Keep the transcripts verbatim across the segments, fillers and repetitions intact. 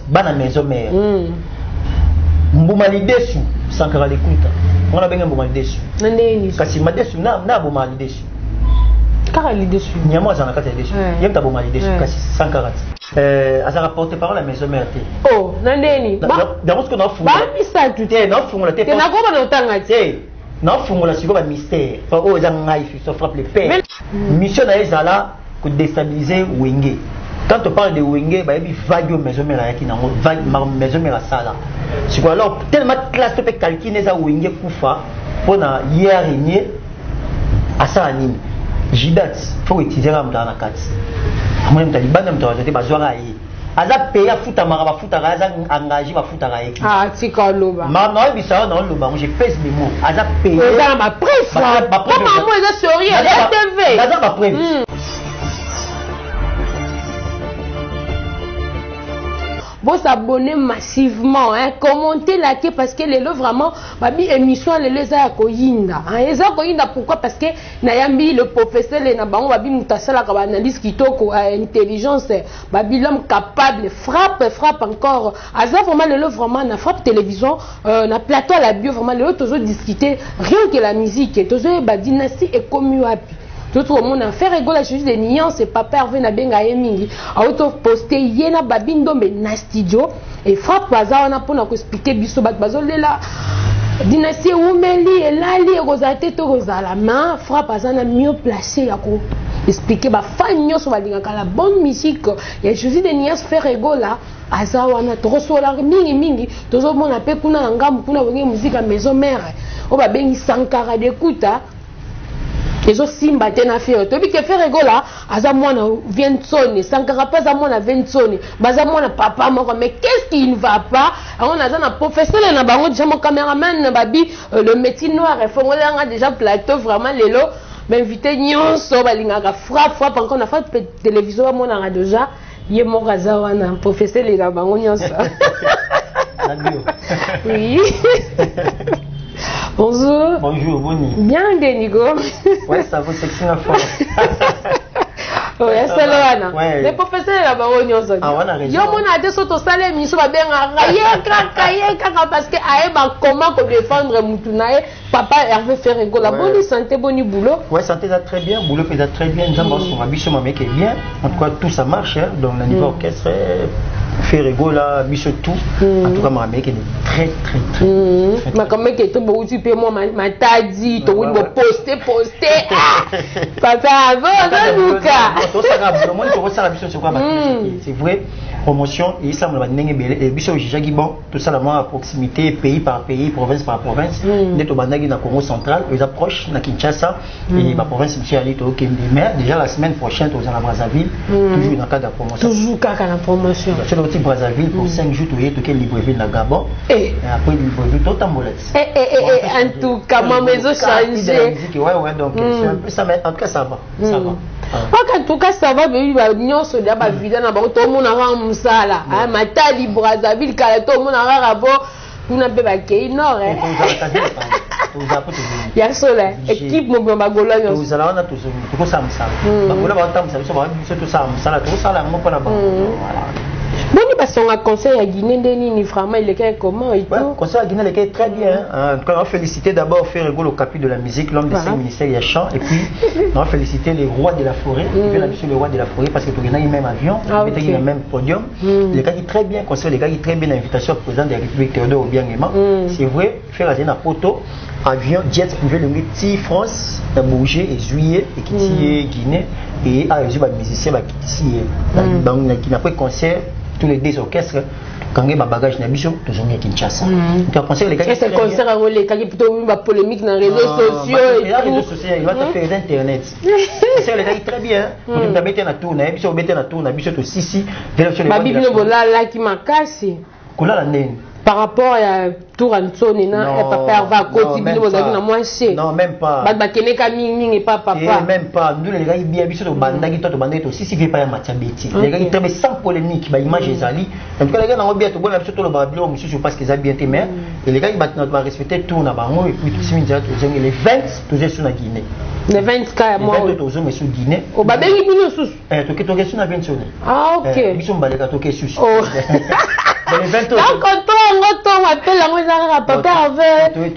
bana maison mère mbuma lidesu Sankara lekuta on a bien mbuma lidesu ndeni kasi madesu na na mbuma lidesu kara lidesu nyamo za nakata lidesu yem ta mbuma lidesu kasi Sankara euh azara porte parole à maison mère te oh ndeni d'abord ce qu'on a fou ba misa tu te na fungula te na ko ba no tanga te na fungula siko ba mystère fa o za ngai fi so frappe le père mission na ezala ko déstabiliser Wenge. Quand on parle de Wenge, bah il vague maison mère qui n'a vague maison mère sala. C'est quoi alors tellement classe tu peux calculer ça Wenge kufa pour na hier régner à ça anime. Jidat faut utiliser la mtana kati. Moi même taliban même toi j'étais bazwara yi. Aza payer futa maraba futa raza engagé ba futa ra équipe. Ah tika loba. Ma non bisa non loba, je pèse mes mots. Aza payer. Aza ma presse. Comment moi je souris à la T V. Aza ma presse. Vous s'abonner massivement, hein, commentez, likez parce que les lots vraiment, babi émission les les a koyinda, hein, les a koyinda pourquoi parce que nayambi le professeur les nabango babi mutasala kaba analyse kitoko intelligence, babi l'homme capable frappe frappe encore, asa vraiment les lots vraiment na frappe télévision, euh, na plateau à la bio vraiment les lots toujours discuter rien que la musique, toujours ba dynastie et commu happy. Tout le monde a fait rigoler juste des nuances et papa Hervé na benga yemingi auto poster yena babindo mais na studio et frappe baza on a pour nous expliquer biso bat bazolela dynastie umeli elali rozate to rozala main frappe baza na mieux placé ya ko expliquer ba fan nyos balinga la bonne musique il y a juste des nuances faire rigoler aza wana to sola mingi mingi tozo mona pe kuna ngamu kuna wenge musique maison mère o ba bengi Sankara d'écouta. Les autres simba tena faire to bi ke faire rigola aza mwana vingt Sankara pas za mwana vingt baza mwana papa moko mais qu'est-ce qui ne va pas on a un professeur na bango déjà mon caméraman babi le métier noir et fongola nga déjà plateau vraiment lelo m'inviter nyonso balingaka frappe frappe encore na fait télévision mona déjà ye moko aza wana professeur les na bango nyonso oui. Bonjour. Bonjour, Boni. Bien, Denigo. Ouais, ça vaut sexy la fois. Oui, c'est là. Les professeurs là-bas, on y a ah, on a raison. Yo, mon a dit sur ton salaire, mais ça va bien railler, craquer, parce que aïe, comment pour défendre Moutunaï, papa Hervé fait rigoler. La bonne santé, bon boulot. Ouais, santé ça très bien, boulot fait ça très bien. Nous avons son habitude, mon mec est bien. En tout cas, tout ça marche. Donc, le niveau orchestre. Fait rigoler, bicho tout. En tout cas, mon mec est très, très, très. Mais comme mec est tout beau, tu peux moi, ma tadi, tu peux poster, poster. Papa, avant, Lucas. C'est vrai, promotion, et ça me l'a dit, et bicho, j'ai dit, bon, tout ça, à proximité, pays par pays, province par province. Net au Bandagi, dans le Congo central, ils approchent, dans Kinshasa, et ma province, monsieur Ali, au Kembe. Mais déjà la semaine prochaine, aux à Brazzaville, toujours dans le cadre de la promotion. Toujours dans la promotion. Petit Brazzaville pour cinq jours, tu es tout Libreville dans Gabon. Et après Libreville, tout en molette. Et en tout cas, ma maison changée. Ouais, ouais, donc c'est un peu ça, mais en tout cas, ça va. Ça va. En tout cas, ça va, mais il va venir sur la vie dans tout le monde a un sala. Ma taille Brazzaville, car tout le monde a un rapport. Vous n'avez pas qu'un nord. Il y a cela. Équipe mon bagola. Vous allez on a tous tout ça, ça. Bagola va entendre ça, tout ça, ça, tout ça, là, mon pas là-bas. Bon, parce qu'on a conseil à Guinée, ni vraiment, il est comment et tout. Conseil à Guinée, il est très bien. On va féliciter d'abord faire rigolo au capi de la musique, l'homme des cinq ministères, il y a chant. Et puis, on va féliciter les rois de la forêt. Il y a le roi de la forêt parce que tu as le même avion, tu as le même podium. Les gars qui très bien, conseil, les gars qui très bien l'invitation au président de la République Théodore Obiang-Nguema. C'est vrai, faire un poteau, avion, jet privé, le métier France, a bougé et juillet, et qui est Guinée, et à les musiciens qui n'a pas de concert. Tous les deux orchestres, quand il y a un bagage dans biso, tous on est Kinshasa. Tu as pensé les gars. C'est un concert à rouler, quand il y a plutôt une polémique dans les réseaux sociaux. Les réseaux sociaux, il va te faire internet. C'est les gars très bien. Tu as mis un tour, biso mettre un tour, biso to sisi. Ma bible voilà là qui m'a cassé. Kola la nene. Par rapport à tout Anthony, non, papa va côté bien vous avez moins cher. Non, même pas. Ba ba kene ka ming et pas papa. Même pas. Nous les gars ils bien biso to bandaki to to bandaki to si si fait pas match beti. Les gars ils très sans polémique, ba image ezali. En tout cas les gars na bien to bona biso to le babilo monsieur parce qu'ils a bien été mais et les gars ils va respecter tout na bango et puis tout simi déjà to les vingt toujours sur la Guinée. Les vingt cas moi. Les vingt toujours mais sur Guinée. O ba bengi bino sous. Eh to ke to ke sur na vingt sur. Ah OK. Biso mbaleka to ke sous. dans les vingt ans donc quand on appelle la moi papa avec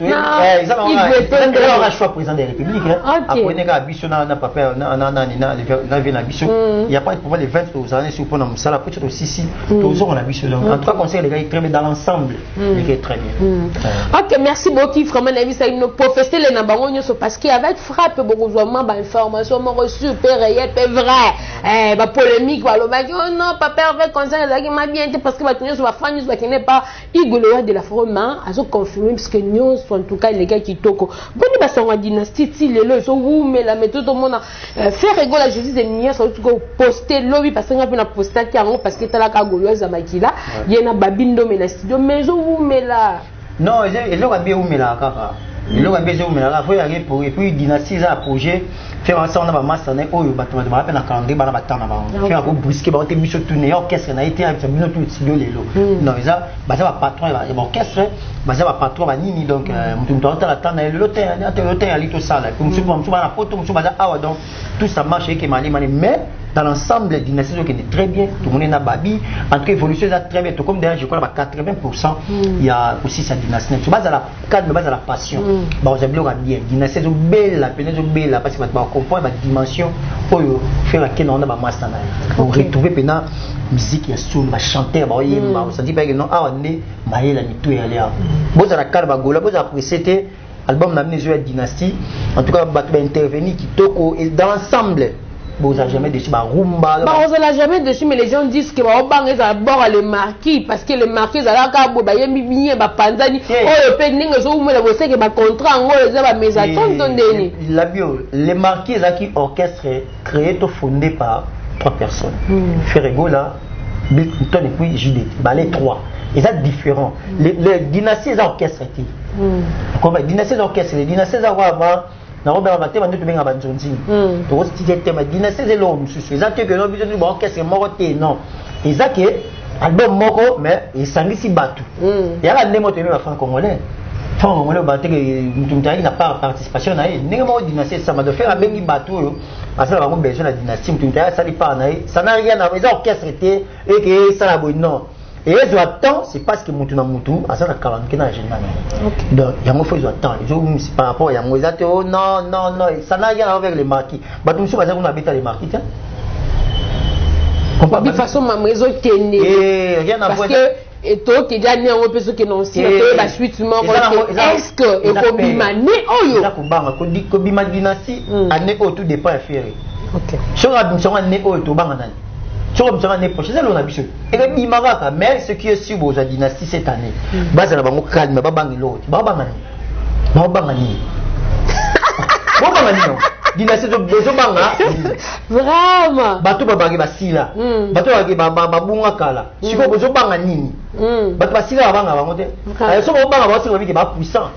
ils ont un choix président de la République après on a biso na na papa na na na na na na biso il y a pas de problème les vingt aux années sur pour nous ça la petite aussi si tous on a biso donc en tout cas conseil les gars très bien dans l'ensemble il est très bien. OK, merci beaucoup vraiment la vie ça une professeur les na bango nyoso parce qu'avec frappe beaucoup vraiment ba information mo super réel c'est vrai eh ba polémique ba lobaki oh non papa avec conseil là qui m'a bien parce que ba nyoso ba fan nyoso qui n'est pas igolo de la forme azo confirmer parce que nyoso en tout cas les gars qui toko boni ba sangwa dynastie ti lelo so wu mais la méthode tout le monde faire rigoler la justice des niens so tout poster lobby parce que nga na poster qui en parce que tala ka goloza makila yena babindo mais na studio mais so wu mais là non ils ont bien wu mais là kaka ils ont bien wu mais là faut y aller pour et puis dynastie ça projet faire ensemble na ba master na oyo ba tama ba na calendrier ba na ba tana ba faire ko brusquer ba te biso tourner orchestre na été avec bino tout studio lelo non ça ba ça ba patron ba orchestre ba ça ba patron ba nini donc mutu mutu ta la tana lelo te na te lote ali to sala comme mutu mutu ba na photo mutu ba ah donc tout ça marche et que mali mali mais dans l'ensemble les dynasties qui est très bien tout le monde na babi en tout cas évolution ça très bien tout comme d'ailleurs je crois quatre-vingts pour cent il y a aussi sa dynastie tu base à la calme base à la passion ba vous avez bien dynastie zo belle la peine zo belle parce que ba comprendre la dimension pour faire laquelle on a ba master na pour retrouver pena musique ya soul ba chanter ba yemba ça dit pas que non ah on est maïla ni tout y aller bo za la calme ba gola bo za précéder album na mesure dynastie en tout cas ba intervenir qui toko et dans l'ensemble bon ça jamais dessus ba rumba bah on l'a jamais dessus mais les gens disent que ba bang ça bord le marquis parce que le marquis ça la ka bo ba yembi bien ba panzani oh pe ninga so mo la bo que ba contrat ngo les ba mes attentes donnés la bio les marquis ça qui orchestre créé to fondé par trois personnes Ferrego là Bill Clinton et puis Judith bah les trois et ça différent les les dynasties orchestre qui comme dynasties orchestre les dynasties avant na robert baté bantu benga banzonzi to aussi c'était ma dynastie de l'homme c'est ça que no biso ni orchestre moko te non et ça que album moko mais et sangisi batu ya la ndemo te ba franc congolais franc congolais baté que mutumtaki na pas participation na ye ndenge moko dynastie ça m'a de faire bengi batu parce que ba besoin la dynastie mutumtaki ça li pas na ça n'a rien à voir orchestre était et que ça la boy non et ils ont attend c'est parce que mutu na mutu asa na quarante na général donc il y a mo faut ils attend ils ont par rapport il y a mo ils oh non non non ça n'a rien à voir avec les marquis bah tout ça va on habite les marquis tiens de façon ma maison tenue et rien à voir parce que et toi qui déjà né on peut ce que non si la suite moi est-ce que et ko bimane oyo ça ko banga ko di ko bima dynastie année au tout dépend affaire OK sur la mission année au to banga nani sur la année prochaine on a biso et le bimaka mais ce qui est sur la dynastie cette année base na bango calme ba bangi l'autre ba banga ni ba banga ni ba banga ni dynastie de bezo banga vraiment bato ba bangi basila bato ba ba babunga kala siko bezo banga nini bato basila ba banga bango te so ba banga ba siko bi ba puissant.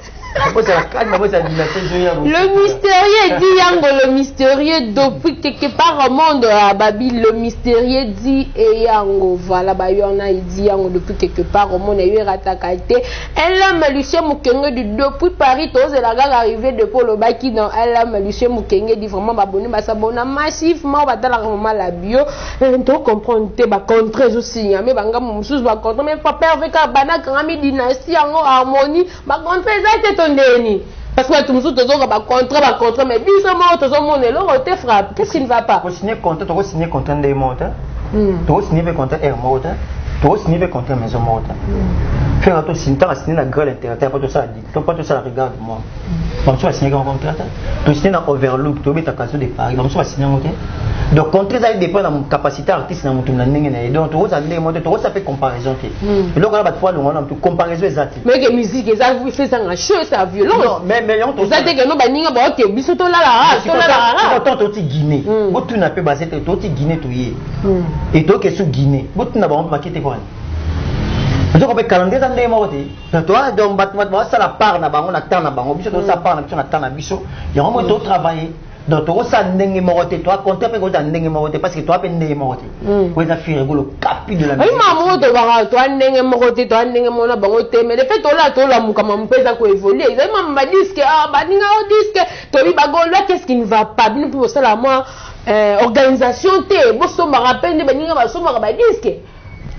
Le mystérieux dit Yango, le mystérieux depuis quelque part au monde à Babi, le mystérieux dit et Yango, voilà, bah y en a il dit Yango depuis quelque part au monde et il rattaqué. Elle a Lucien Mukenge du depuis Paris, tous et la gare arrivée de Polo Baki dans elle a Lucien Mukenge dit vraiment abonné, bah s'abonne massivement, bah dans la maman la bio, et on comprend te bah contre aussi, mais bah ngam sous bah contre, mais pas perdre avec un banak rami dynastie en harmonie, bah contre ça parce que tout le monde a contrat, va contrat, mais bizarrement, tout le monde est là, on te frappe. Qu'est-ce qui ne va pas? Tu signer contrat, tu signer contrat des montants, tu signer contrat air montants, tu signer contrat maison montants. Faire un tour signer, tu as signé la grande intérêt, pas tout ça, tu pas tout ça, regarde moi. Bon, tu vas signer un contrat, tu signer un overlook, tu mets ta case de Paris, donc tu vas signer un contrat. Donc, contrat, ça dépend de mon capacité artiste, dans mon tour, donc tu vas signer un contrat, tu vas faire comparaison. Et donc, on va faire une comparaison exacte. Mais que musique, ça vous fait ça un show, ça violence. Non, mais mais on te ça dit que nous, bah, n'y a pas de bisous, là, là, là, là. Quand tu es Guinée, tu n'as pas basé, tu es Guinée, tu es. Et tu es sur Guinée, tu n'as pas maquillé quoi. Donc on peut calendrier dans des mots de toi donc battement ça la part na bango na temps na bango biso to ça part na biso na temps na biso il y a un moment to travailler donc to ça ndenge moroté toi compter pe ko ta ndenge moroté parce que toi pe ndenge moroté ko za faire le capi de la musique oui maman to ba toi ndenge moroté toi ndenge mona bango te mais le fait to là to la muka mampeza ko évoluer ils même ba disque ah ba ninga au disque to bi bago là qu'est-ce qui ne va pas bien pour ça la moi organisation te bo so ma rappelle ne ba ninga ba so ma ba disque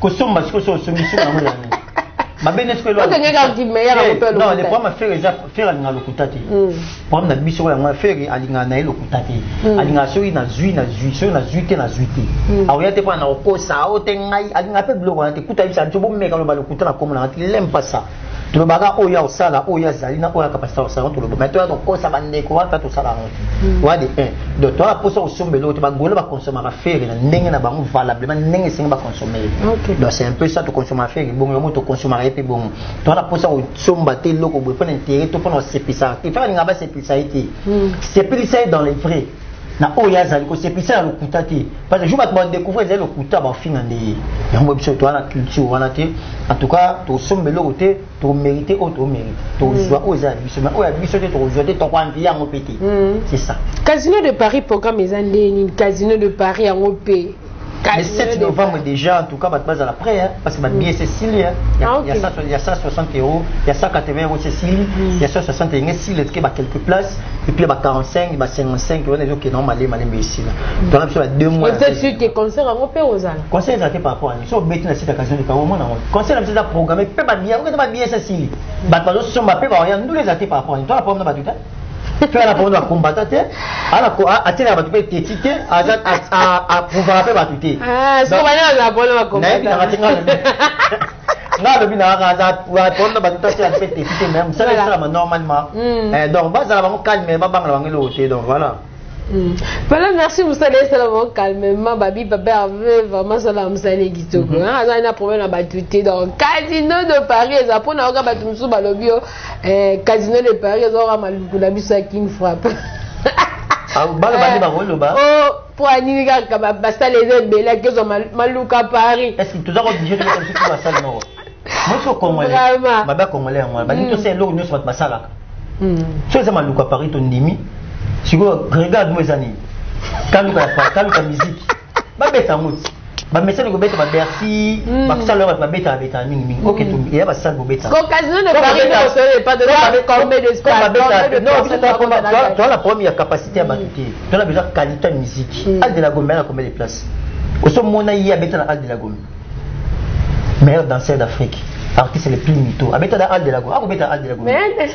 kosomba siko so somiso na mona ma bene ce que l'autre non les problèmes faire les faire alinga lokutati problème na biso ya moi faire alinga na lokutati alinga so ina zui na zui so na zui te na zui te aoya te pa na okosa o te ngai alinga pe bloko na te kuta bisa nto bomeka lo balokuta na komona ti l'aime pas ça tu le baga oya osala oya zali na oya capacité osala to le mais toi donc kosa bandeko wa ta to sala ngo wa de un de toi la poso osombe lo te ba gola ba consommer ma faire na ndenge na bango valablement ndenge singa ba consommer donc c'est un peu ça to consommer faire bon yo to consommer pe bon toi la poso osomba te loko bo pour intérêt to pour sepisa il faut nga ba sepisa été sepisa dans les vrais na oya zali ko sepisa le kutati parce que je vais découvrir le kuta ba finga ndé yango biso to na culture wana te en tout cas to sombe lo te to mériter o to mérite to joie o za biso mais oya biso te to joie te to kwa envie yango pété c'est ça. Casino de Paris programme ezandeni Casino de Paris yango pe le sept novembre déjà, en tout cas, base à la près, hein, parce que ma billet c'est Cécile, il y a cent soixante euros, il y a cent quatre-vingts euros Cécile, il y a cent soixante euros Cécile, il y a quelques places, et puis il y a quarante-cinq, il y a cinquante-cinq euros, il y a malais, malais, ici. Donc il y a deux mois. Vous êtes sûr que concert en Europe aux Alpes? Concert exacté par rapport à nous. Si on met dans cette occasion de Paris, concert c'est un programme, peu pas bien, on a billet Cécile. Bah par exemple, si on m'appelle, nous les actés par rapport à nous. Toi la problème de battre. Faire la problème de combattre, à la à tenir la battre tétité, à à à pouvoir faire battre. Ah, c'est comment la problème de combattre. Là, le bina raza pour attendre bah tout ça fait tétité même ça c'est normalement. Donc bas ça va calme mais pas bang la bang l'autre donc voilà. Voilà, merci vous savez ça va calmement babi papa avait vraiment ça là m'sale kitoko hein ça n'a problème à battre donc Casino de Paris ça pour na battre musu balobio eh Casino de Paris ça aura maluku la biso qui me frappe ah bala bani ba rolo ba oh pour annika ka ba basta les autres bela que zo maluka Paris est-ce que tu dois obligé de faire tout la salle non moi je congolais baba congolais moi ba nito c'est l'eau nous soit basala c'est ça maluka Paris ton demi. Si vous regardez mes amis, quand vous avez la musique, vous avez la musique. Vous avez la musique, vous avez Bercy, vous avez la musique, vous avez la musique. Ok, il y a ça, vous avez la musique. Au Casino de Paris, vous n'avez pas de combien de non, tu as la première capacité à battre. Tu as besoin de qualité de musique. Al de la Gombe, a combien de places? Au sommet, mon aïe habite dans Al de la Gombe. Meilleur danseur d'Afrique. Artiste le plus mytho. Habite dans Al de la Gombe. Habite dans Al de la Gombe.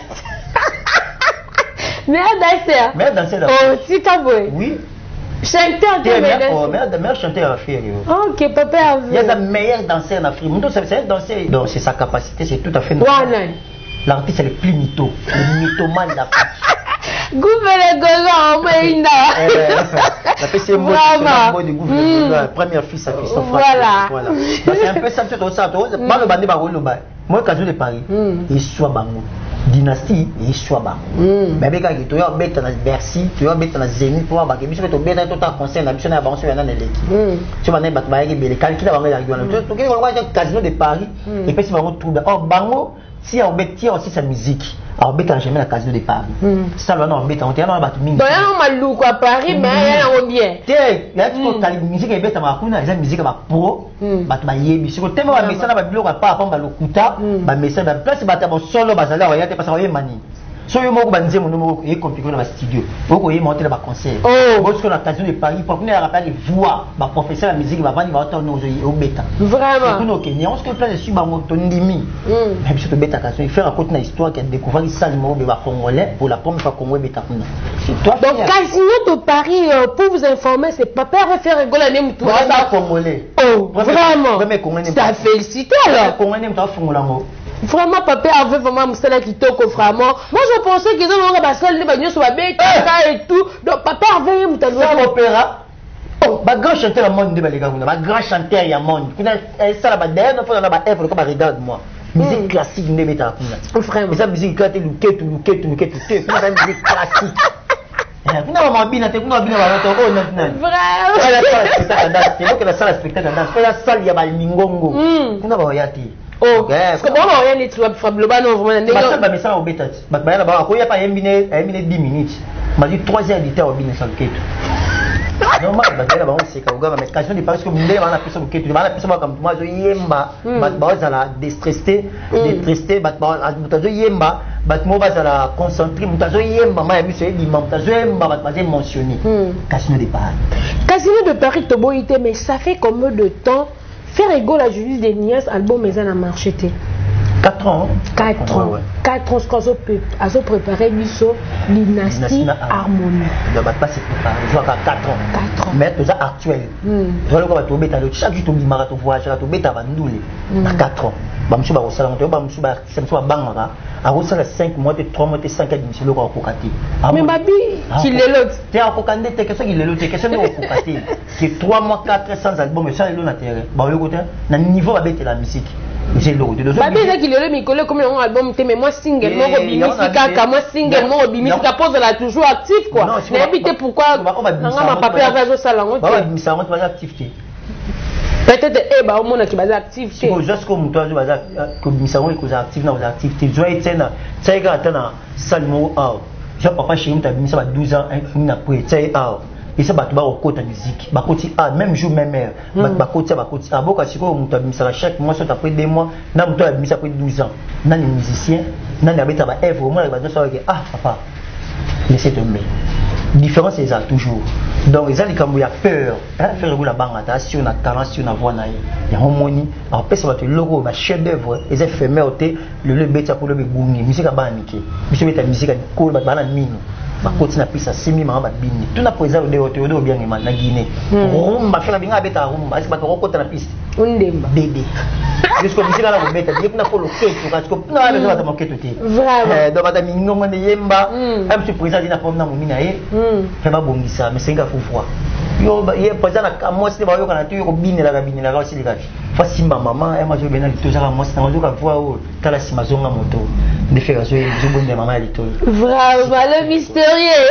Meilleur danseur. Meilleur danseur d'Afrique. Oh, si Kaboué. Oui. Chanteur de meilleur meilleur chanteur d'Afrique. Ok, papa. Il y a le meilleur danseur d'Afrique. Donc c'est danseur. Donc c'est sa capacité, c'est tout à fait normal. L'artiste est le plus mytho, le mythomane d'Afrique. Gouverneur Golan, Moïna. La P C M O du gouverneur, première fille, sa fille, son frère. Voilà. C'est un peu ça, c'est ça. Moi le bandé barolo ba. Moi Casino de Paris, il soit bango. Dynastie et soit bas. Mais bien quand tu as bête dans Bercy, tu as bête dans Zénith pour avoir que tu as bête dans ton conseil, la mission avancée dans l'équipe. Tu vas n'être pas les calculs avant la gueule. Tu vois le Casino de Paris et puis tu vas retrouver. Or bango si on bête tient aussi sa musique. Alors bête en jamais la Casino de Paris. Ça là non bête on tient dans battu mine. Donc là on malou quoi Paris mais il y a bien. Tiens, là tu as la musique et bête à ma kuna, la musique à pro, bat ba yebi. Sur le thème va message ba bilo pas pas ba lokuta, ba message ba place ba ta solo ba sala ya te parce que mani. So yo moko banze mon numéro et compliqué dans studio. Boko y monter dans concert. Oh, parce que la Casino de Paris pour venir rappeler voix, ba professeur la musique va venir va entendre au bêta. Vraiment. Pour nous Kenya, on se place dessus ba mon tondimi. Même si le bêta Casino, il fait raconter une histoire qui a découvert ça le mot de ba congolais pour la première fois congolais bêta. C'est toi. Donc Casino de Paris pour vous informer, c'est pas peur de faire rigoler même tout ça congolais. Oh, vraiment. Ça félicite alors. Congolais ta fongola ngo. Vraiment papa avait vraiment msala kitoko vraiment. Moi je pensais qu'ils ont ba salle ba nyoso ba beta et tout. Donc papa avait mutalo opéra. Oh, ba grand chanteur au monde de balega kuna, ba grand chanteur ya monde. Kuna ça la ba derrière faut na ba œuvre comme regarde moi. Musique classique ne beta kuna. Vraiment. Ça musique classique luketu luketu luketu. Kuna la musique classique. Kuna mama bina te kuna bina ba to oh non non. Vraiment. Voilà ça spectacle danse. C'est que la salle spectacle danse. Faut la salle ya ba mingongo. Kuna ba yati. Oh, parce que bon, on est trop faible, non vraiment. Parce que bah mais ça au bêta. Bah bah là-bas, quand il y a pas un minute, un minute dix minutes. M'a dit trois heures d'état au bine sans quête. Normal, bah là-bas on sait qu'au gars mais question de parce que m'dé va la personne quête, va la personne comme moi je yemba, bah bah ça la déstressé, déstressé, bah bah je yemba, bah moi va ça la concentrer, moi je yemba, moi je suis dit moi je yemba, bah je mentionné. Casino de Paris. Casino de Paris Tobo mais ça fait combien de temps faire égale à Julius de Nias album mais ça a marché quatre ans. quatre ans. quatre ans, ce qu'on a préparé Bisso, Dynastie Harmonie. Il va pas se préparer, il va quatre ans. quatre ans. Mais c'est actuel. Je vais le trouver chaque jour, tu vas voyage, tu vas trouver ta vandoule. quatre ans. Je vais vous dire, je vais vous dire, à vous ça cinq mois, trois mois, cinq ans, je vais vous cocater. Mais Babi, qui est l'autre? Tu as cocaté, tu as question qu'il est l'autre, tu as question de cocater. Qui trois mois, quatre sans album, mais ça, il est là, bah le côté, dans le niveau avec la musique. J'ai l'autre. Babi, là qu'il est là, mais il comme un album, mais moi single, moi Robimisika, moi single, moi Robimisika, pose elle est toujours active quoi. Mais évitez pourquoi, on va pas faire ça au salon. Bah ouais, ça rentre pas actif. Peut-être eh bah au monde qui va actif. Si vous juste comme toi, vous avez que misaro est actif dans vos activités. Tu es tena, tu es gâté dans salmo ah. Je papa chez nous, tu as mis ça douze ans, un après, tu es ah. Et ça va au côté musique. Bah côté ah, même jour même heure. Bah côté bah côté ah beaucoup si quoi, tu as mis ça chaque mois, ça après deux mois, n'a tu as mis ça après douze ans. N'a les musiciens, n'a les habitants bah œuvre, moi va dire ça ah papa. Laissez tomber. Différence c'est ça toujours. Donc ils ont quand il y a peur, hein, faire la banque, si on a talent, si on a voix naïe, il y a un moni. Alors après ça va te logo, ma chef d'œuvre, ils ont fait meurtre, le le bête pour le boumi, musique à baniquer, musique à musique à cool, bah la mine. Bah continue à pisser semi maman bah bini. Tout n'a pas besoin de hôtel ou bien na Guinée. Rumba faire la binga beta rumba, est-ce que bah tu rencontres la piste? Undemba. Bébé. Est-ce que musique à la bête, il y a pas le cœur, parce que non, elle va te manquer tout est. Vraiment. Donc madame Mingo de yemba, même si président dina comme na mumina eh. Fait ba bongisa, mais c'est nga fufwa. Yo ba ye président na moi c'est ba yo kana tu yo bini la bini la aussi les gars. Fasimba maman, elle m'a dit ben tout ça moi c'est moi ka voir au kala simazonga moto. De faire zo zo bonne maman elle tout. Vraiment le mystérieux.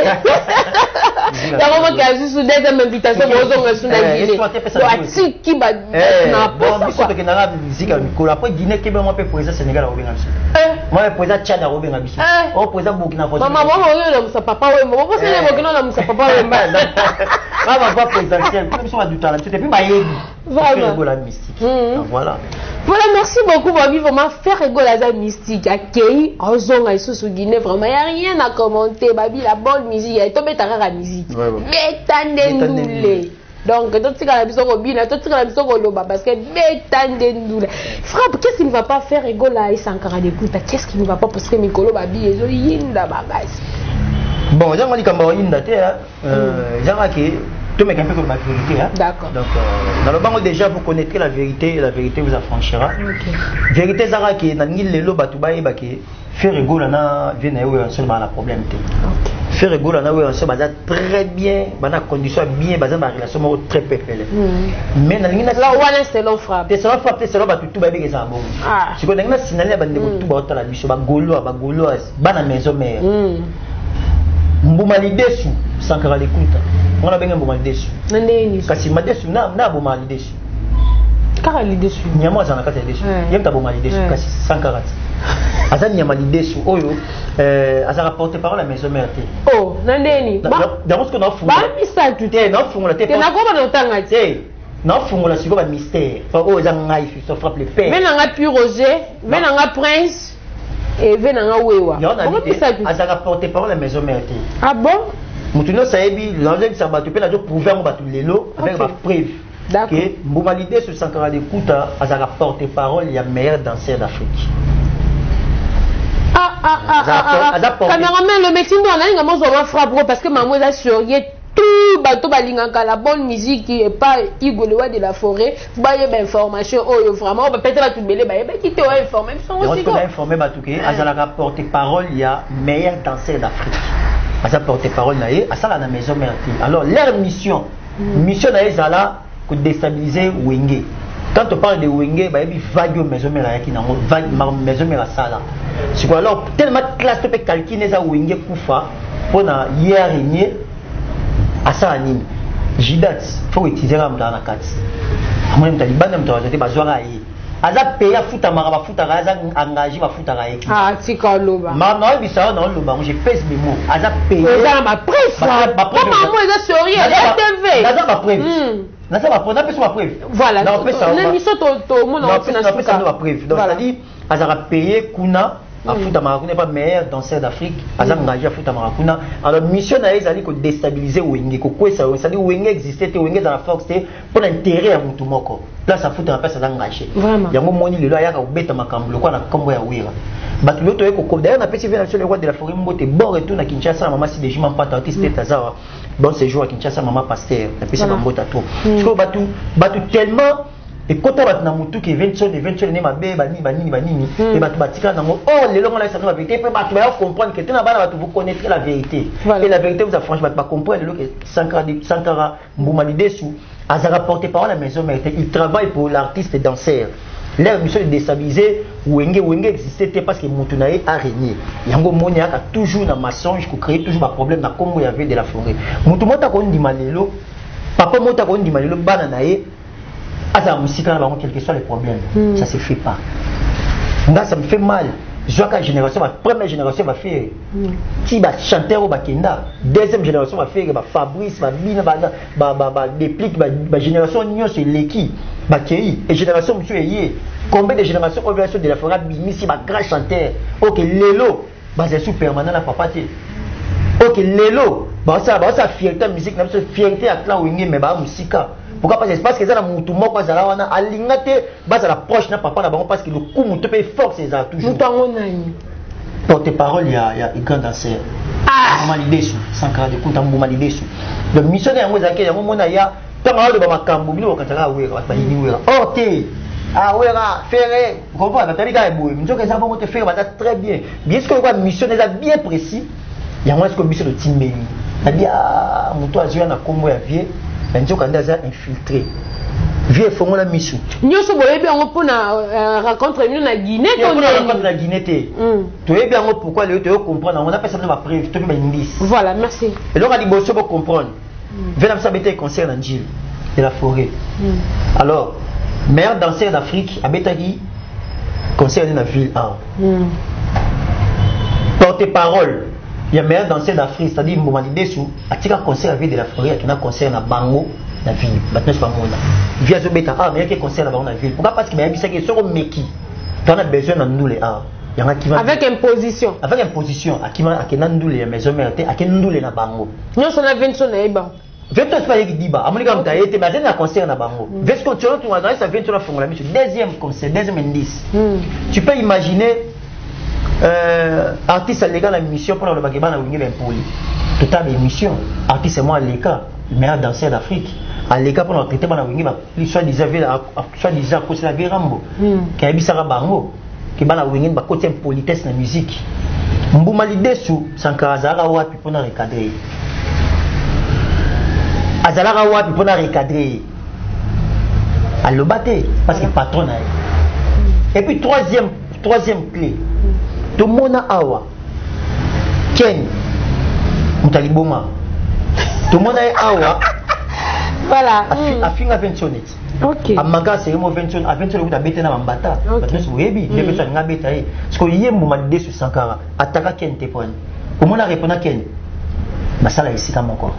La maman qui a juste une deuxième invitation aux hommes sur la Guinée. Ati qui ba na bon biso pe na la musique à Nicolas après Guinée qui ben moi pe président Sénégal à Robin Biso. Moi président Tchad à Robin Biso. Oh président Burkina Faso. Maman maman on le sa papa ouais moi parce que les Burkina na sa papa ouais. Ah va pas présidentiel, comme ça du talent. C'était plus bailler. Vraiment la mystique. Voilà. Voilà, merci beaucoup Babi, vraiment faire rigoler la mystique. Accueilli en zone et sous Guinée, vraiment il n'y a rien à commenter. Babi la bonne musique, il y a tombé ta rare musique. Mais t'en donc, toi tu as la mission au bina, toi tu as la mission au loba parce que bétandendou. Frappe, qu'est-ce qui ne va pas faire rigoler et Sankara d'écoute? Qu'est-ce qui ne va pas parce que Mikolo Babi est yinda bagage. Bon, j'ai dit que yinda te euh j'ai dit tout mais un peu comme la vérité hein. D'accord. Donc euh, dans le banc déjà vous connaîtrez la vérité et la vérité vous affranchira. OK. Vérité zara que na ngil lelo batuba e baki faire rigoler na vient yo seulement la problème te. OK. Faire rigoler na yo seulement très bien, bana condition bien, bana ma relation très pépele. Mais na ngina là wana c'est l'on frappe. C'est ça frappe, c'est là batu tout ba be ça bon. Ah. Si ko na ngina sinale bande ko tout ba otala biso ba golo ba golo bana maison mère. Mbuma lidesu Sankara l'écoute. On a bien un bon déçu. Kasi ma déçu na na bon mal déçu. Car elle est déçu. Nyama za na kata déçu. Yem ta bon mal déçu kasi Sankara. Azan nyama déçu oyo euh asa rapporter parole à maison mère. Oh, nandeni. Ba dans ce qu'on a fou. Ba mi ça tout est non fou la tête. Na ko ba no tanga ti. Non fou la siko ba mystère. Fa o za ngai fi so frappe le père. Mais na pu Roger, mais na prince et venanga wewa. Asa rapporter parole à maison mère. Ah bon? Mutuno saebi l'enjeu ça va te peut la prouver on va tout lelo avec ma preuve que Mboumalide sur Sankara d'écoute à sa porte parole il y a meilleur danseur d'Afrique. Ah ah ah ah ah caméraman le médecin doit aller comment on va frapper parce que maman est surveillé tout bateau balingaka la bonne musique qui est pas Igolowa de la forêt ba y a information oh vraiment peut-être la tout belé ba qui te informer aussi quoi informer ba tout que à sa porte parole il y a meilleur danseur d'Afrique. À sa porte-parole, à ça la maison mère. Alors leur mission, mm. mission est là pour déstabiliser Wenge. Quand on parle de Wenge, bah il vague maison mère qui n'a vague maison mère ça là. C'est quoi alors tellement classe tu peux calculer ça Wenge kufa pour na hier régner à ça anime. Jidat faut utiliser la mdana kat. Moi me taliban me tawazete bazwara yi. Aza paya futa maraba futa raza engagé ba futa raé. Ah tika loba. Ma non bisa non loba, j'ai pèse mes mots. Aza paya. Aza ma preuve. Ba preuve. Maman est sérieux, elle est T V. Aza ma preuve. Na ça va preuve, na pèse ma preuve. Voilà. Non pèse ça. L'émission to to mon on na pèse ça ma preuve. Donc ça dit Aza payé kuna Afuta Marakuna n'est pas meilleur danseur d'Afrique. Azam engagé Afuta Marakuna. Alors mission na ezali ko déstabiliser Wenge ko kwesa c'est-à-dire Wenge existait te Wenge dans la force pour l'intérêt à mutu moko. Là ça Afuta na pesa engagé. Yango moni lelo ayaka obeta makambo lokwa na kombo ya wira. Batu loto eko ko d'ailleurs na pesi vient sur le roi de la forêt mbote bord et tout na Kinshasa maman si déjà pas artiste tazawa. Bon séjour à Kinshasa maman pasteur. Na pesi mbote to. Parce que batu batu tellement et quand on a mutu qui vingt et vingt ne ma bé bani bani bani et batu batika nango oh les longs là ça nous la vérité peut batu va comprendre que tu n'as pas vous connaître la vérité et la vérité vous a franchement pas comprendre le que Sankara Sankara Mboumalide sous a rapporté par la maison mais il travaille pour l'artiste et danseur leur mission de déstabiliser Wenge Wenge existait parce que Mutunae a régné yango moni a toujours na mensonge pour créer toujours un problème na comme il y avait de la forêt mutu mota ko ndi malelo papa mota ko ndi malelo bana nae à musique, quel que soit les problèmes, mm. ça se fait pas. Là, ça me fait mal. Je vois que la génération, la première génération va faire. Qui va chanter au Bakenda, deuxième génération va faire Fabrice, va Bina, va déplique, va génération Nyon, c'est l'équipe, va Kei, et génération Monsieur Yé. Combien de générations au version de la forêt Bini, si va grand chanteur, ok, Lélo, bah c'est sous permanent la papa. Ok, Lélo, bah ça, bah ça fierté musique, même ça fierté à clan Wingé, mais bah musique. Pourquoi parce que ça na mutu moko za wana alingate basa la proche na papa na bango parce que le coup mutu pe force ça toujours mutango nani porte parole il y a il y a grand danseur ah Mboumalide Sankara de Kunta Mboumalide le mission ya ngo zake ya ngo mona ya tanga de ba makambo bilo katala wera ba yini wera ok ah wera faire comprends na tali ka boy njoka za bongo te faire ba très bien bien ce que quoi mission est bien précis il y a moi ce que mission de Timbeli c'est-à-dire mutu azua na kombo ya vie un jour quand ils ont infiltré vieux font la mission nous sommes bien on peut na rencontre nous na Guinée on a rencontre la Guinée tu es bien pourquoi le tu comprendre on a pas ça va prévu tu me indice voilà merci et donc à dibosso pour comprendre venez ça bête concert en Gilles et la forêt alors meilleur danseur d'Afrique à Betagi concert dans la ville A porte-parole il y a meilleur danseur d'Afrique, c'est-à-dire Mboumalide sous a tiré un concert avec de la forêt, qui a un concert à Bango, la ville. Maintenant, c'est pas moi. Via ce bêta, ah, mais il y a un concert là-bas dans la ville. Pourquoi? Parce qu'il y a un qui est sur le Meki. Tu as besoin de nous les arts. Il y en a qui avec imposition. Avec imposition, à qui m'a à qui n'a nous les maisons mérité, à qui nous les na Bango. Nous sommes à vingt sur les bancs. vingt c'est pas qui dit bah. À mon égard, tu as été, mais il y a un concert na Bango. Vers ce que tu as, tu vas ça vingt sur la formule. Deuxième concert, deuxième indice. Tu peux imaginer. Euh, artiste à l'égal la mission pour le bagage na wingi l'impoli total émission artiste moi les cas le meilleur danseur d'Afrique à l'égal pour notre traiter na wingi ba soit disant soit disant que c'est la Virambo qui a bisara bango qui ba na wingi ba côté politesse na musique Mboumalide sou Sankara Zara wapi pour na recadrer azala wapi pour na recadrer à le battre parce que patron et puis troisième troisième clé tout le monde a awa Ken Moutaliboma tout le monde a awa voilà a fin à vingt-sept ok a maga c'est mo vingt-sept à vingt-sept vous avez na mbata parce que vous yebi les personnes nga beta yi parce que yé Mboumalide sur Sankara ataka Ken te point comment on a répondu à Ken na sala ici comme encore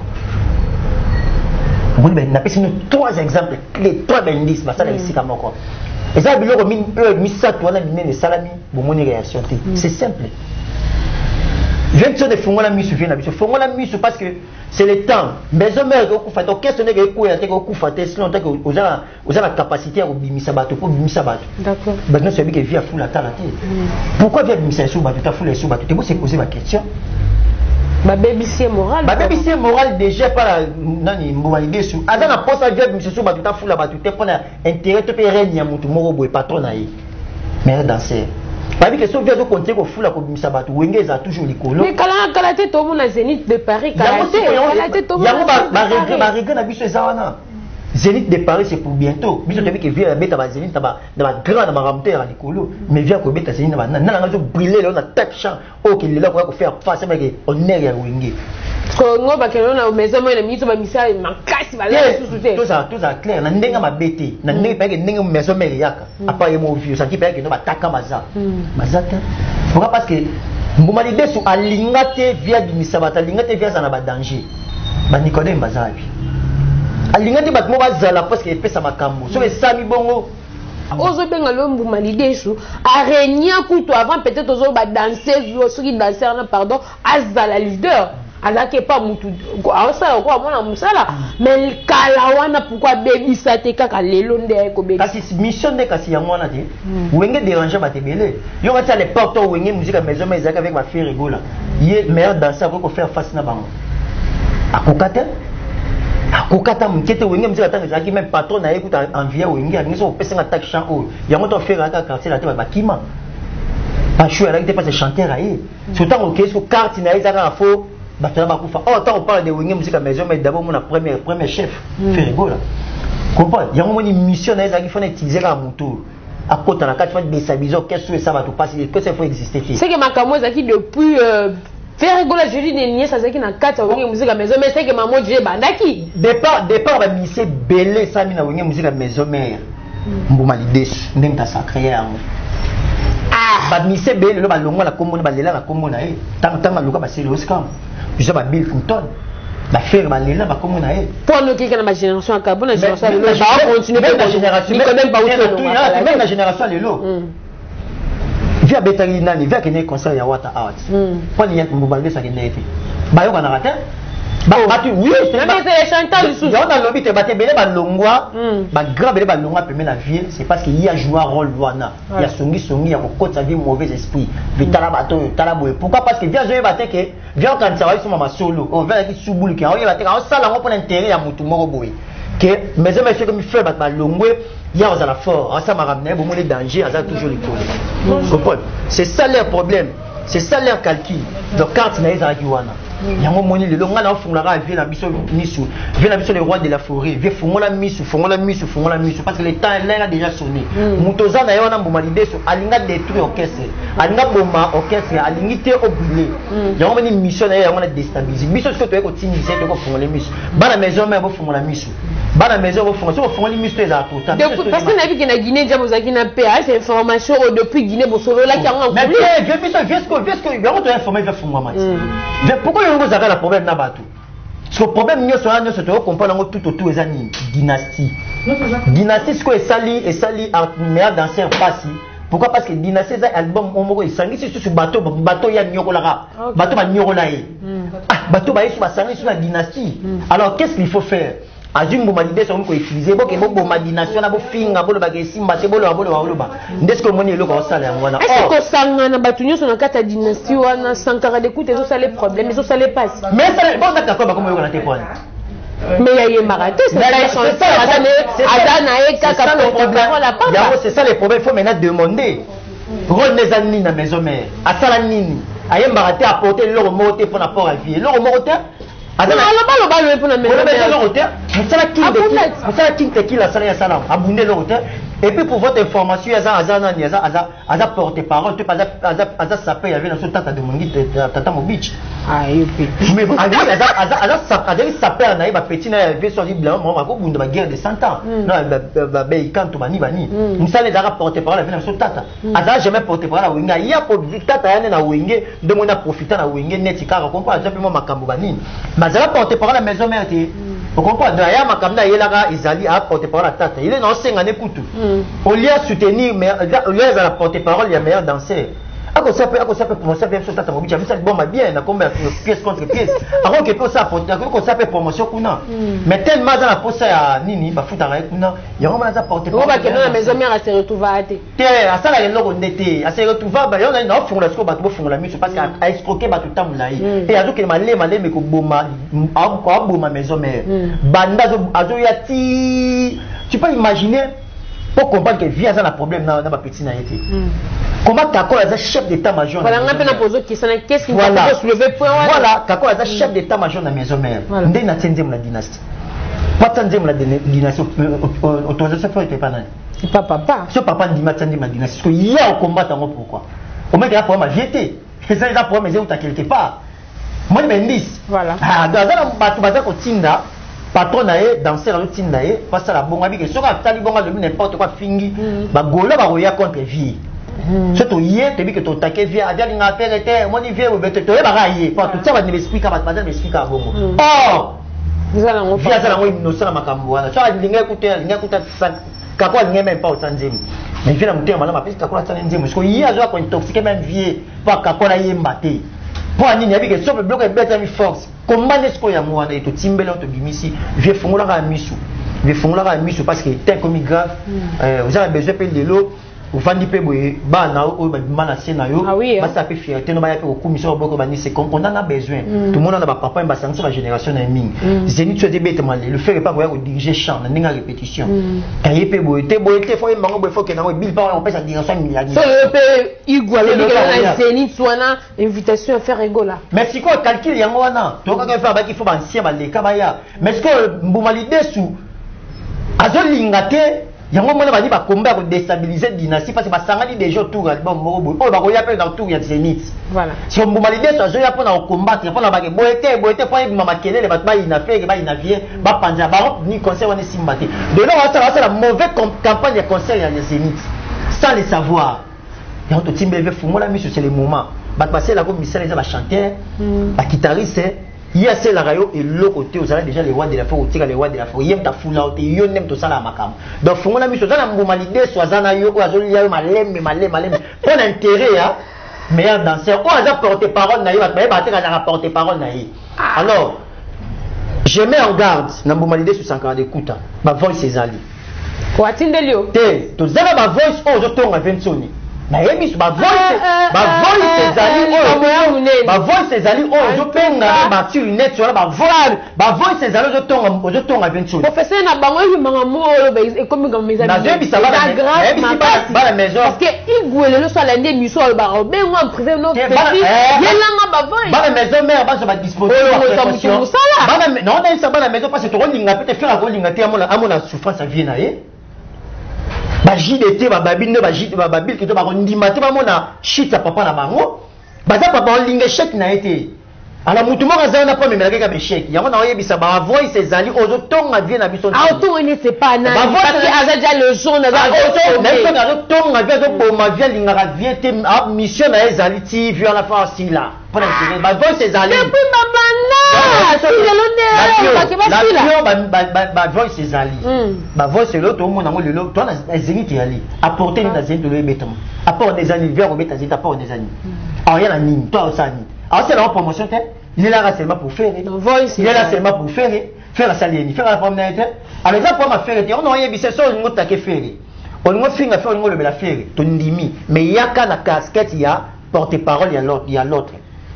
vous ben n'a pas trois exemples les trois indices na sala ici comme encore. Et ça, il y a une salami, réaction. C'est simple. vingt de font la mise, font la mise parce que c'est le temps. Mais je me dis que question n'est que quoi, que fait sinon que vous avez la capacité à bimisa bateau pour bimisa bateau. D'accord. Ben non, c'est bien que via fou la terre. Pourquoi via bimisa sous bateau, ta fou les sous bateau? Tu peux se poser la question. Ma baby c'est moral. Ma baby c'est moral déjà par la nani Mboumalide sous. Ada na poste à via monsieur sous bateau ta fou la bateau te prendre intérêt te payer rien mutu moro boy patron na yi. Mais danser. Pas que so via do compter ko fou la ko bimisa bateau wenge za toujours likolo. Mais kala kala te to na Zénith de Paris kala te kala te to. Ya ba ba regret ba regret na biso zawana. Zénith de Paris c'est pour bientôt. Biso te que via beta ba Zénith ta ba na ba grand na ba ramteur à likolo. Mais via ko beta Zénith na na na zo briller là on a tête champ. OK là ko faire face avec honneur ya wenge. Ko ngoba ke na maison moi na miso ba misa makasi ba la sous te. Tout ça tout ça clair na ndenga mabete na ndenga pa ke ndenga maison mère yaka. Apa yemo vieux ça qui pa ke no ba taka maza. Mazata. Pourquoi parce que Mboumalide sou alingate via bimisa bata alingate via ça na ba danger. Ba Nicodème bazabi. Alingate bat mo bazala parce que pesa makambo. So esami bongo ozo benga lo mbuma lidesu arenya kuto avant peut-être ozo ba danseuse ceux qui danseur na pardon azala leader alake pas mutu ça quoi mona musala mais kala wana pourquoi baby ça te kaka lelo nde ko baby kasi mission de kasi ya mwana te wenge déranger ba te belé yo va les portes wenge musique à maison mais avec ma fille rigola yé meilleur danseur pour faire face na bango akokate akokata mkete wenge musique atanga zaki même patron na écoute envie wenge a ngiso pesa nga tak chant o yango to faire aka quartier la te ba kima pas chou elle était pas chanteur aïe surtout au qu'est-ce que carte na ezaka faux. Bah, oh, quand on parle de Wenge musique à maison, mais d'abord mon premier premier chef, fait rigolo. Comprends? Il y a une mission là, il faut utiliser à mon tour. À côté de la carte, il faut déstabiliser. Qu'est-ce que ça va tout passer? Que ça faut exister? C'est que ma camoise qui depuis faire rigolo, je dis des niais, ça c'est qui n'a quatre Wenge musique à maison, mais c'est que ma maman j'ai bandaki. Départ départ, bah mission belé ça mina Wenge musique à maison, mais mbuma l'idée, n'est pas sacré à moi. Ah, bah mission belé, le ballon la commune, bah l'élan la commune, tant tant ma loca bah c'est le Oscar. Je sais pas Bill Clinton ba faire ba lela ba comme on a pour nous qui est dans ma génération à Cabo la génération va continuer la génération ni connaît pas où même la génération lelo via betali nani via que ne concert ya Wata Art pour ni mobile ça qui n'est été ba yo kana rata ba batu oui c'est les chanteurs du sous on a lobby te baté belé ba longwa ba grand belé ba longwa permet la vie c'est parce qu'il y a joué un rôle wana il y a songi songi ya ko ça dit mauvais esprit vitala bato tala boy pourquoi parce que vient jouer baté que vient quand ça va sur ma solo on va qui souboule qui on y baté on sala on pour l'intérêt ya mutu moko boy que mais je me fais comme fait ba longwe il y a la fort ça m'a ramené bon les dangers ça toujours les coller comprends c'est ça leur problème c'est ça leur calcul donc quand il y a des wana yango moni le longa na fungula vie na biso misu vie na biso les rois de la forêt vie fungola misu fungola misu fungola misu parce que le temps là a déjà sonné mutoza na yona mboma lideso alinga détruire orchestre alinga bomba orchestre alingité obulé yango moni mission na yango na déstabiliser biso ce que tu es ko tiniser to ko fungola misu bana maison mais bo fungola misu bana maison bo fungola so fungola misu eza total parce que na bi na Guinée déjà bozaki na P A c'est information depuis Guinée bo solo là qui en mais vieux biso vieux ce que vieux ce que yango to informer va fungola mais pourquoi vous avez le problème là bas tout ce problème mieux sera mieux se te comprendre tout autour des années dynastie dynastie ce que est sali et sali meilleur danseur passé pourquoi parce que dynastie c'est album on moko isangi sur ce bateau bateau ya nyokola bateau ba nyokola e bateau ba isu ba sangi sur la dynastie alors qu'est-ce qu'il faut faire azum bo malide so ko utiliser bo ke bo bo madination na bo finga bo lo ba ke simba te bo lo bo lo ba ndesko ko moni eloko osala yango wana est-ce que sanga na batunyo so na kata dynastie wana sankara de coûter so ça les problèmes so ça les passe mais ça bon d'accord ba comme yoko na te point mais il y a maraté c'est ça c'est ça le problème c'est ça le problème il faut maintenant demander rôle des amis na maison mère asala nini aye maraté apporter leur moté pour rapport à vie leur moté alors balo balo pour na maison mère vous savez qui vous savez qui te qui la sala ya sala abundé leur hôtel et puis pour votre information aza aza nani aza aza aza porte parole tu pas aza aza sapé il y avait dans ce temps de mongi tata mo beach ah yopi mais aza aza aza aza sapé sapé na ba petit na vie sur blanc moi ko bunda ba guerre de cent ans non ba ba kanto bani bani musale aza porte parole avait dans ce tata aza jamais porte parole winga ya pour tata yana na wenge de mona profiter na wenge neti kaka comprend aza pe mo makambo bani mais aza porte parole à maison mère ti vous comprenez d'ailleurs makamna yelaka izali a porte parole à tata il est dans cinq années kutu au lieu de soutenir mais au lieu de la porte parole il y a meilleur danseur à quoi ça peut à quoi ça peut commencer à faire sur tata mobilia ça bon bien na combien pièce contre pièce avant que pour ça porte à quoi ça peut promotion kuna mais tellement dans la poste ya nini ba futa ra kuna il y a vraiment ça porte parole on va que dans la maison mère à se retrouver à te te à ça la loko ndete à se retrouver ba yo na fungula siko ba to fungula miso parce qu'à escroquer ba tout temps là et azo que malé malé mais ko boma a ko boma maison mère banda azo ya ti tu peux imaginer pour comprendre que via ça le problème dans ma petite naïté comment Kako est chef d'état-major voilà on a peine poser question qu'est-ce qui va soulever point voilà Kako est chef d'état-major dans maison mère ndé na tiendem la dynastie pas tiendem la dynastie autorisation faut était pas nan c'est pas papa ce papa dit ma tiendem la dynastie parce que il y a au combat en pourquoi au mec il y a problème à vieté c'est ça il y a problème mais où tu quelque part moi je me dis voilà ah dans ça bato baza ko tinda patron nae danser à l'outil nae pas ça la bonne avis que sur la tali bonne de n'importe quoi fingi ba golo ba roya contre vie surtout hier tu dis que tu taqué vie a dire n'a pas été moi ni vie mais tu tu ba railler pas tout ça va ne m'explique pas pas m'explique à bongo oh vous allez on via ça la moi innocent makambo wana ça linga écouter linga écouter Kako n'y même pas au sanzem. Mais il vient me dire madame parce que Kako la sanzem parce que il y a quoi intoxiqué même vieux pas Kako la yembaté. Pour nini avec que sur le bloc est bête avec force. Comment est-ce qu'on y a moi et to timbela to bimisi vieux fongola ka misu. Vieux fongola ka misu parce que t'es comme grave. Vous avez besoin de l'eau. Vous vendez peu bah na o ba mana sena yo ba ça peut fierté no ba pe ko commission boko ba ni c'est qu'on on en a besoin tout le monde a ba papa ba sanction la génération na ming zeni tu de bête mal le faire pas ko diriger champ na ninga répétition kaye pe boité boité faut mango bo faut que na o bill pas on peut sa direction milliard so pe igwalo de na zeni swana invitation à faire rigola mais si ko calcul yango wana to ka faire ba ki faut ba ancien ba le kabaya mais ce que mbumali desu azolingate yango mona bani ba combat ko déstabiliser dynastie parce que ba sangani déjà tour album moko oh ba ko ya pe dans tour ya Zénith voilà si on mbalide so zo ya pona combattre pona ba ke boete boete po mama kelele ba ba ina fait ba ina vie ba panja ba ni conseil wana simbate de là on ça la mauvaise campagne de conseil ya Zénith sans le savoir yango to timbele fumola miso c'est le moment ba passer la comme misala les ba chanteur ba guitariste il y a celle là et l'autre côté vous avez déjà les rois de la forêt ou les rois de la forêt il y a ta foule là et il y a tout ça là makam donc faut on a mis ça dans mon malidé soit zana yo ou azoli ya malem malem malem pour intérêt hein meilleur danseur ou azap porter parole na yo ba ba te ka porter parole na yi alors je mets en garde na mon malidé sur cent quarante écoute ba voice ezali ko atindelio te to zana ba voice o zo tonga vingt na yebi ba voice ba voice ezali o ba voice ezali o zo penga ba sur net sur ba voix ba voice ezali zo tonga zo tonga vingt professeur na bango yi manga mo ba e comme comme mes amis na yebi ça va ba la maison parce que igwele le so la ndé miso ba o ben en privé no petit yelanga ba voice ba la maison mère ba so ba disposer ba la non na ça ba la maison parce que to linga peut faire ko linga te amona amona souffrance vie na ye ba jidete ba babine ba jidete ba babil que to ba ndima te ba mona shit ya papa na bango ba za papa linga chèque na été ala mutu mo kaza na pas memela ka be chèque yango na oyebisa ba voice ezali ozo tonga vie na biso ah to ne c'est pas na parce que azaja le jaune na ozo na to na tonga vie zo boma vie linga ka vie te mission na ezali ti vie la fa si là pour l'intérêt ba voice ezali depuis babana si le londe ba ke ba si là ba ba ba voice ezali ba voice le to mo na mo le lo to na ezali ti ali apporter na zeni de le betam apport des anniversaires au beta zeta apport des anniversaires alors il y a la mine toi ça ni alors c'est la promotion il est là seulement pour faire il est là seulement pour faire faire la saline faire la promenade alors ça pour ma faire on a yé bise so ngo take faire on ngo finga faire ngo le la faire to ndimi mais il y a kana casquette il y a porte-parole il y a l'autre il y a l'autre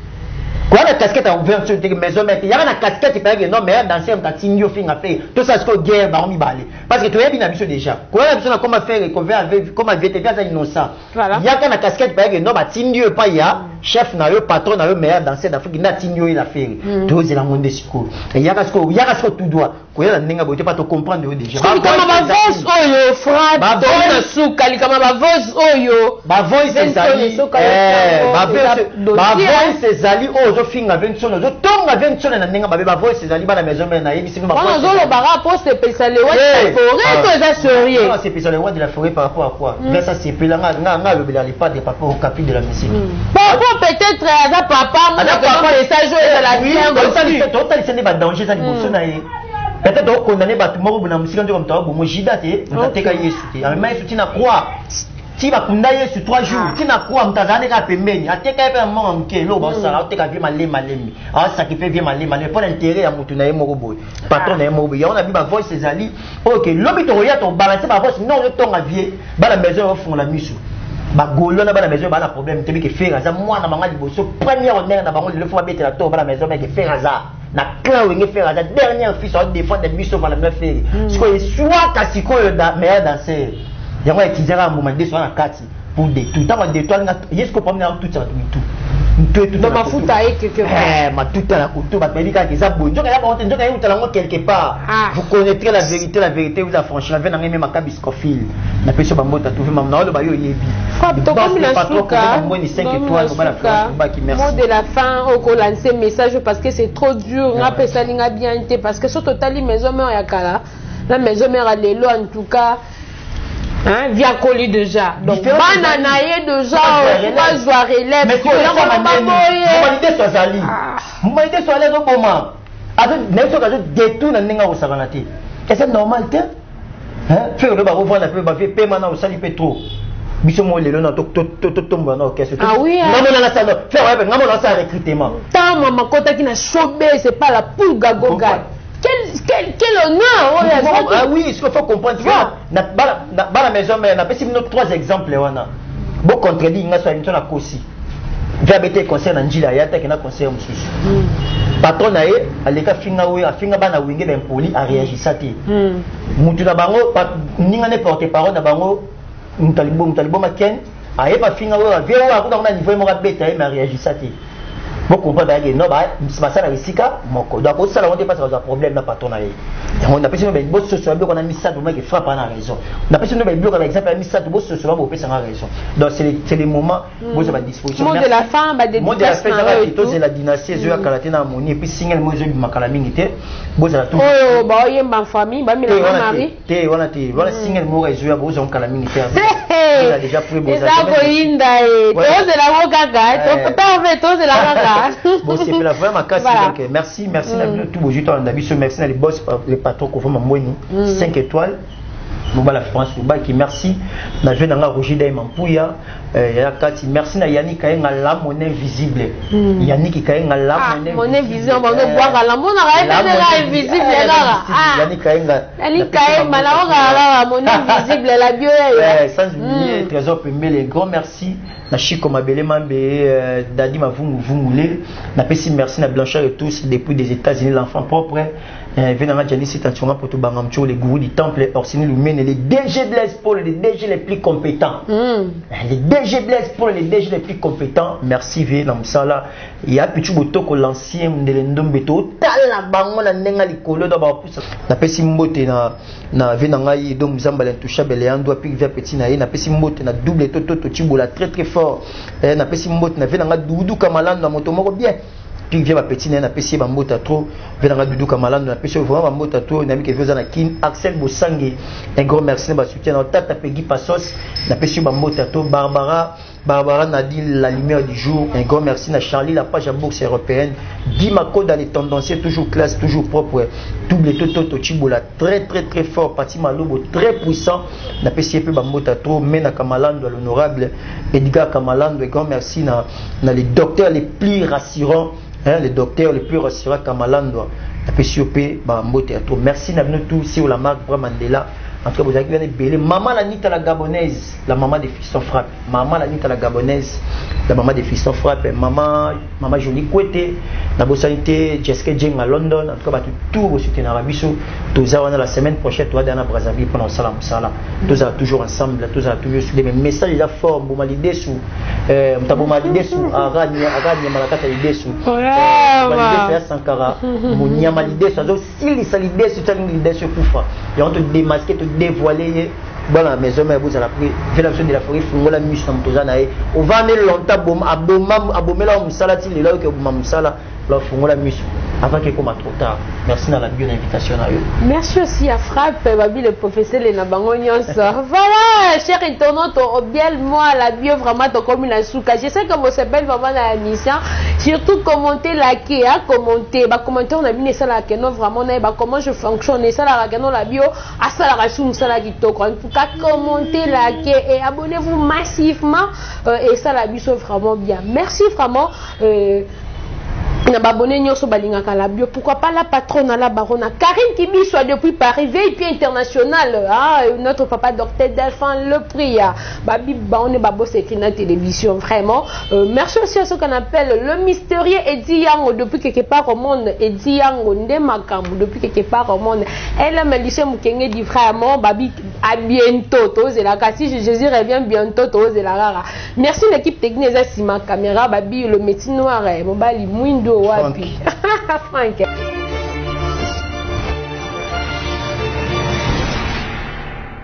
quoi la casquette en version de maison mais il y a la casquette par exemple non mais dans ces tatinio finga faire tout ça c'est que guerre ba on mi balé parce que tu es bien habitué déjà quoi la personne comment faire comment avec V T V ça innocent il y a kana casquette par exemple non ba tindio pas il y a chef na yo patron na yo meilleur danser d'Afrique na tinyo il a fait to c'est la monde siko et ya kasko ya kasko tout doit ko ya ndinga bote pas to comprendre déjà ba ba voice oyo frère ba voice sukali kama ba voice oyo ba voice ezali eh ba voice ba voice ezali ozo finga vingt sono zo tonga vingt sono na ndinga ba ba voice ezali ba na maison mais na yebi sino ba voice zo lo bara poste spécial le wa forêt to eza sérieux non c'est spécial le wa de la forêt par rapport à quoi mais ça c'est pelanga nga nga le bilali pas de papa au capit de la musique peut-être à papa mon papa les sages et la vie total c'est des dangers ça liboso na ye peut-être donc condamner ba tumo bu na musika ndio mtawa bu mojida te mtateka Yesu te mais Yesu tina croix ti ba kunda Yesu trois jours tina croix mtazane ka pembeni ateka pe mama mke lo ba sala oteka vie malé malemi a sacrifier vie malé malé pour l'intérêt ya mutu na ye moko boy patron na ye moko ya on a bi ba voice ezali OK lobi to ya to balancer ba voice non je tonga vie ba la maison au fond la misu ba golo na ba la maison ba na problème te bi ke faire ça moi na manga liboso première honneur na bango le faut mettre la tour ba la maison mais ke faire ça na clan wenge faire ça dernière fils on défendre des biso ba la même faire ce que soit kasiko da meilleur danser yango etizera mbuma de so na kati pour de tout temps de toi est-ce que promener tout ça tout tout dans ma futa et quelque part eh ma tout à la couteau ba pelika ki za bonjo ka ya ba honte njoka ya utalango quelque part vous connaîtrez la vérité la vérité vous affranchira venir même ma kabiscofil na peso ba mbota trouver mam na lo ba yo yebi to comme la souka mot de la fin au ko lancer message parce que c'est trop dur na pesa linga bien té parce que surtout tali maison mère ya kala la maison mère à l'élo en tout cas hein via colis déjà donc banana yé déjà on joie relève mais humanité soit ali humanité soit ali donc comment avec n'importe quoi détourne n'inga au savanati et c'est normal té hein faire le baro voir la peu ba fait paiement au sali pétro biso mo lelo na to to to tomba na orchestre ah oui ngamo na ça faire ouais ngamo na ça recrutement tant maman kota qui na chobé c'est pas la poule gagoga quel quel quel honneur oh ah oui ce qu'il faut comprendre na bala bala maison mais na pesi notre trois exemples wana bon contredit nga so une na kosi va bete concert na njila ya ta kena concert mususu patron na ye aleka finga we afinga bana winge ben poli a réagi ça ti mutu na bango ninga ne porte parole na bango mutalibo mutalibo maken aye pa finga we vio wa ko na niveau mo ka beta e ma réagi ça ti bon comprendre ba no ba ba ça na risika moko donc au sala on dépasse un problème na patron na ye on a pensé ben boss social bi ko na misa do mec frappe na raison on a pensé no ben bloc par exemple la misa do boss social bo pesa na raison donc c'est c'est les moments boss ba disposition mot de la fin ba dédicace mot de la fin ça c'est la dynastie zo ya kalaté na moni et puis single mo zo bi makala mingi te boss la tout oh ba yemba en famille ba mi la mari te wana te wana single mo zo ya boss on kala mingi te il a déjà pris boss ça ko inda e to de la mokaga to ta fait to de la mokaga bon c'est la vraiment casse donc merci merci na tout beau juto na biso merci na les boss les patrons ko fama mweni cinq étoiles Mouba la France Mouba qui merci na jeune nga Roger Day Mampuya ya kati merci na Yannick Kayenga la monnaie visible Yannick Kayenga la monnaie visible on va boire la monnaie la invisible là Yannick Kayenga Yannick Kayenga la monnaie visible la bio sans oublier trésor Pembe les grands merci na Chico Mabele Mambe Dadi Mavungu Vungule na pesi merci na Blanchard et tous depuis des États-Unis l'enfant propre venant Janice c'est attention pour tout bangamcho les gourous du temple Orsini Lumene les D G Blaise pour les D G les plus compétents les D G Blaise pour les D G les plus compétents merci V na musala il y a petit botoko l'ancien de l'endombeto tala bango na nenga likolo do ba pusa na pesi mbote na na venanga yi do muzamba l'intouchable Leandro a pique vers petit na na pesi mbote na double toto to chibola très très fort na pesi mbote na venanga dudu kamalando na moto moko bien puis vient ma petite na pesi ba mbota trop venanga dudu kamalando na pesi vraiment ba mbota trop na mi ke vioza na kin Axel Bosangue un gros merci na ba soutien na tata Peggy Passos na pesi ba mbota trop Barbara Barbara Nadine la lumière du jour un grand merci na Charlie la page à bourse européenne Dimako dans les tendanciers toujours classe toujours propre double toto to chibola très très très fort Pati Malobo très puissant na pesi pe ba mbota trop mena kamalando l'honorable Edgar Kamalando un grand merci na na les docteurs les plus rassurants hein, les docteurs les plus rassurants Kamalando na pesi pe ba mbota trop merci na nous tous sur la marque Mandela. En tout cas, vous avez bien maman la nita la gabonaise, la maman des fils frappe. Maman la nita la gabonaise, la maman des fils frappe. Maman, maman jolie couette. La bossalité Jessica Jeng à London. En tout cas, tout vous soutenez dans la biso. Tous avons la semaine prochaine, toi dans la Brazzaville pendant salam salam. Tous avons toujours ensemble, tous avons toujours sur des messages déjà forts. Vous m'avez dit sous, euh, vous m'avez dit sous, Arani, Arani, Malakata l'idée sous. Malidé sous Sankara. Mounia malidé sous. Alors si les salidés sous, t'as l'idée sur Koufa. Ils ont te démasqué, te dévoiler dans la maison mais vous allez pris fait la de la forêt fungo la mus na mtozana e on va aller longtemps bom aboma abomela musala ti lelo ke boma musala la fungo la mus avant que comme trop tard merci dans la bonne invitation à eux merci aussi à Frappe babi le professeur les na bango nyonso voilà cher internaute au bien moi la bio vraiment to comme la souka je sais que vous s'appelle vraiment la émission surtout commenter liker à commenter ba commenter on a mis ça là que non vraiment na ba comment je fonctionne ça là que non la bio à ça la rassum ça là qui to en tout cas commentez liker et abonnez-vous massivement euh, et ça la bio vraiment bien merci vraiment euh, na babonné nyonso balingaka la bio pourquoi pas la patronne à la baronne Karine Kibi soit depuis Paris V I P international ah notre papa docteur Delphin le prix babi baone babo c'est écrit dans la télévision vraiment euh, merci aussi à ce qu'on appelle le mystérieux Eddie Yango depuis quelque part au monde Eddie Yango nde makambu depuis quelque part au monde elle a Melissa Mukenge dit vraiment babi à bientôt tose la si Jésus revient bientôt tose la rara merci l'équipe technique Sima caméra babi le métier noir mobali mwindo wapi Frank